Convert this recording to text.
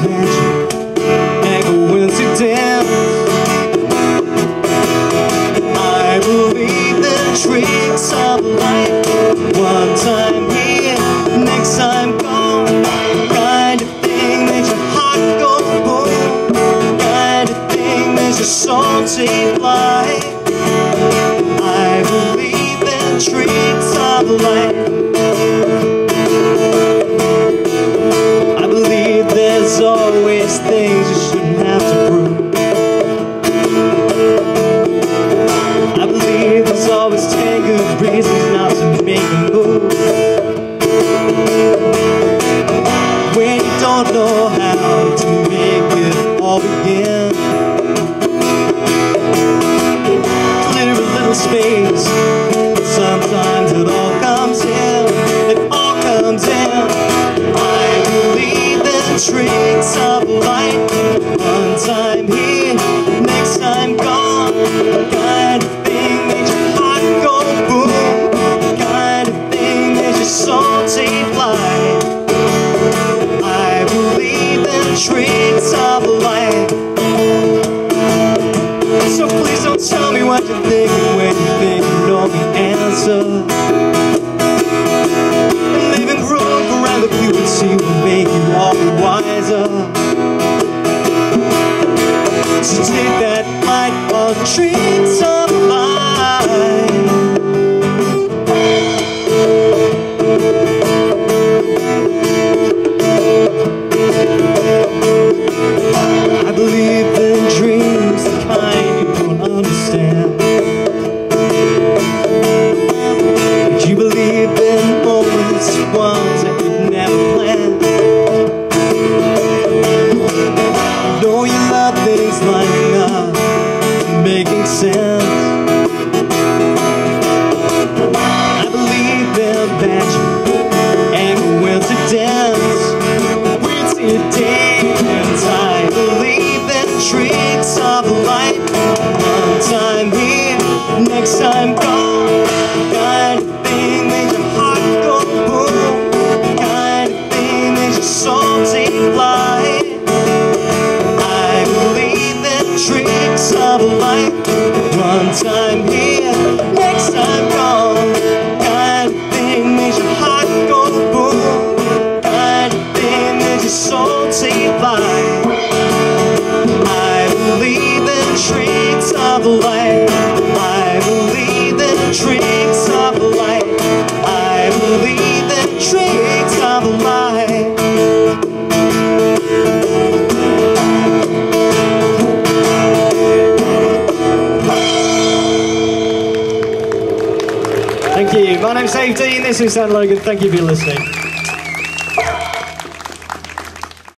magic and coincidence. I believe in tricks of life. One time here, next time gone. Kind of thing makes your heart go boom. Kind of thing makes your soul take flight. I believe in tricks of life. I believe there's always things you shouldn't have to prove. I believe there's always 10 good reasons not to make a move. When you don't know how to make it all begin, clear a little space. Sometimes it all comes in. It all comes in. I believe in tricks of life. One time here, next time gone. Kind of thing makes your heart go boom. Kind of thing makes your soul take flight. I believe in tricks of life. So please don't tell me what you're thinking when you think you know the answer. And leaving room for ambiguity will make you all the wiser. So take that flight for the tricks of life. I believe in dreams, the kind you don't understand. But you believe in moments, ones that you've never planned. I know you love things lining up, making sense. I believe in magic and coincidence. I believe in tricks of life. One time here, next time gone. Kind of thing makes your heart go boom. Kind of thing makes your soul take flight. I believe in tricks of life. One time here, next time gone. Kind of thing makes your heart go boom. Kind of thing makes your soul take flight. I believe in tricks of life. I believe in tricks of life. I believe in tricks of life. Thank you. My name's Dave Dean. This is Dan Logan. Thank you for listening.